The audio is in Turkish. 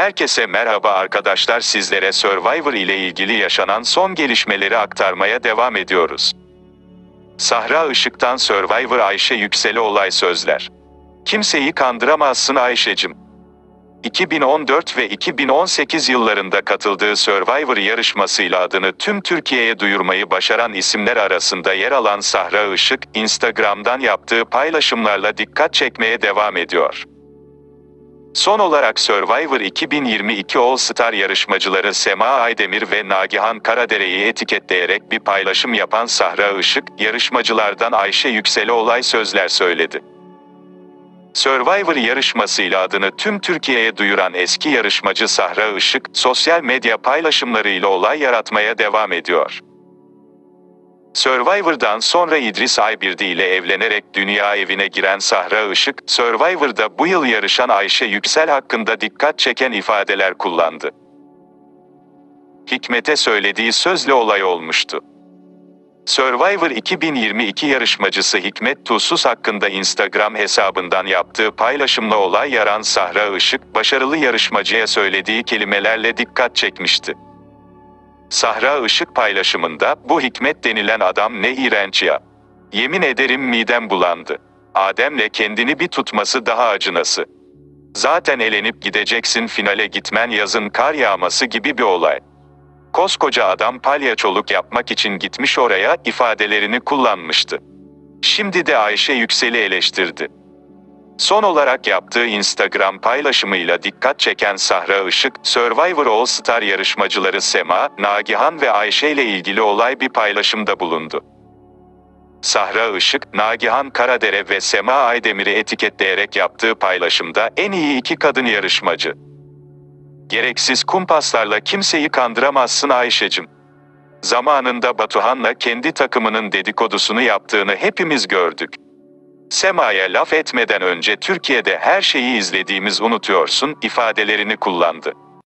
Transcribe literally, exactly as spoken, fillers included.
Herkese merhaba arkadaşlar, sizlere Survivor ile ilgili yaşanan son gelişmeleri aktarmaya devam ediyoruz. Sahra Işık'tan Survivor Ayşe Yüksel'e olay sözler. Kimseyi kandıramazsın Ayşecim. iki bin on dört ve iki bin on sekiz yıllarında katıldığı Survivor yarışmasıyla adını tüm Türkiye'ye duyurmayı başaran isimler arasında yer alan Sahra Işık, Instagram'dan yaptığı paylaşımlarla dikkat çekmeye devam ediyor. Son olarak Survivor iki bin yirmi iki All Star yarışmacıları Sema Aydemir ve Nagihan Karadere'yi etiketleyerek bir paylaşım yapan Sahra Işık, yarışmacılardan Ayşe Yüksel'e olay sözler söyledi. Survivor yarışmasıyla adını tüm Türkiye'ye duyuran eski yarışmacı Sahra Işık, sosyal medya paylaşımlarıyla olay yaratmaya devam ediyor. Survivor'dan sonra İdris Aybirdi ile evlenerek dünya evine giren Sahra Işık, Survivor'da bu yıl yarışan Ayşe Yüksel hakkında dikkat çeken ifadeler kullandı. Hikmet'e söylediği sözle olay olmuştu. Survivor iki bin yirmi iki yarışmacısı Hikmet Tuzsuz hakkında Instagram hesabından yaptığı paylaşımla olay yaran Sahra Işık, başarılı yarışmacıya söylediği kelimelerle dikkat çekmişti. Sahra Işık paylaşımında, "Bu Hikmet denilen adam ne iğrenç ya. Yemin ederim midem bulandı. Adem'le kendini bir tutması daha acınası. Zaten elenip gideceksin, finale gitmen yazın kar yağması gibi bir olay. Koskoca adam palyaçoluk yapmak için gitmiş oraya" ifadelerini kullanmıştı. Şimdi de Ayşe Yüksel'i eleştirdi. Son olarak yaptığı Instagram paylaşımıyla dikkat çeken Sahra Işık, Survivor All Star yarışmacıları Sema, Nagihan ve Ayşe ile ilgili olay bir paylaşımda bulundu. Sahra Işık, Nagihan Karadere ve Sema Aydemir'i etiketleyerek yaptığı paylaşımda "En iyi iki kadın yarışmacı. Gereksiz kumpaslarla kimseyi kandıramazsın Ayşecim. Zamanında Batuhan'la kendi takımının dedikodusunu yaptığını hepimiz gördük. Sema'ya laf etmeden önce Türkiye'de her şeyi izlediğimiz unutuyorsun" ifadelerini kullandı.